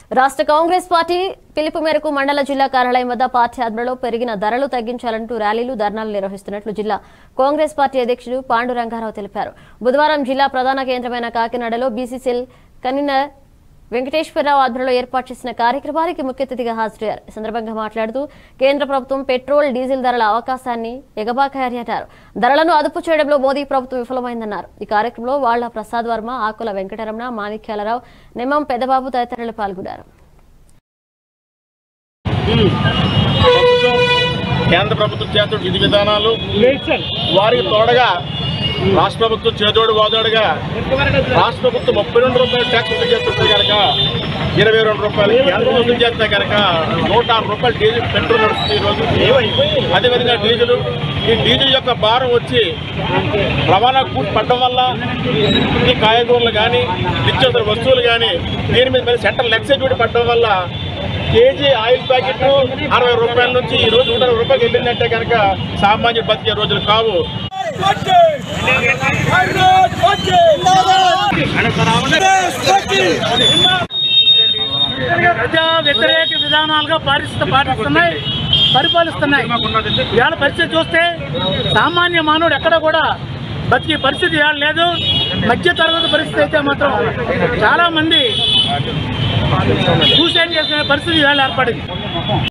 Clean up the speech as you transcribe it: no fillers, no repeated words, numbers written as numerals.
రాష్ట్ర కాంగ్రెస్ పార్టీ పిలుపు మేరకు మండల జిల్లా కార్యాలయం వద్ద పార్టీ ఆధ్వర్యంలో పెరిగిన ధరలు తగ్గించాలంటూ ర్యాలీలు ధర్నాలు నిర్వహిస్తున్నట్లు జిల్లా కాంగ్రెస్ పార్టీ అధ్యక్షుడు పాండురంగారావు తెలిపారు. బుధవారం జిల్లా ప్రధాన కేంద్రమైన కాకినాడలో బీసీసీఎల్ కన్వీనర్ వెంకటేశ్వరరావు ఆధ్వర్యంలో ఏర్పాటు చేసిన కార్యక్రమానికి ముఖ్య అతిథిగా హాజరయ్యారు. ఈ సందర్భంగా మాట్లాడుతూ కేంద్ర ప్రభుత్వం పెట్రోల్, డీజిల్ ధరల అవకాశాన్ని ఎగబాకాయని అన్నారు. ధరలను అదుపు చేయడంలో మోదీ ప్రభుత్వం విఫలమైందన్నారు. ఈ కార్యక్రమంలో వాళ్ల ప్రసాద్ వర్మ, ఆకుల వెంకటరమణ, మాణిక్యాలరావు, నిమ్మం పెద్దబాబు తదితరులు పాల్గొన్నారు. కేంద్ర ప్రభుత్వం చేస్తున్న విధి విధానాలు వారికి తోడగా రాష్ట్ర ప్రభుత్వం చేదోడు వాదోడుగా రాష్ట్ర ప్రభుత్వం 32 రూపాయలు ట్యాక్స్ వసూలు చేస్తుంటే కనుక 22 రూపాయలు కేంద్రం వసూలు చేస్తే కనుక 106 రూపాయలు డీజిల్ పెట్రోల్ నడుస్తుంది ఈరోజు. అదేవిధంగా ఈ డీజిల్ యొక్క భారం వచ్చి రవాణా కూర్చి పడడం వల్ల ఈ కాయగూరలు కానీ నిత్యావసర వస్తువులు కానీ దీని మీద సెంట్రల్ ఎక్సైజ్ డ్యూటీ పడడం వల్ల కేజీ ఆయిల్ ప్యాకెట్ 60 రూపాయల నుంచి ఈ రోజు 160 రూపాయలు వెళ్ళిందంటే కనుక సామాన్యుడు బతికే రోజులు కావు. ప్రజా వ్యతిరేక విధానాలుగా పరిపాలిస్తున్నాయి. ఇవాళ పరిస్థితి చూస్తే సామాన్య మానవుడు ఎక్కడ కూడా బతికే పరిస్థితి ఇవాళ లేదు. మధ్య తరగతి పరిస్థితి అయితే మాత్రం చాలా మంది సూసైడ్ చేసుకునే పరిస్థితి ఇవాళ ఏర్పడింది.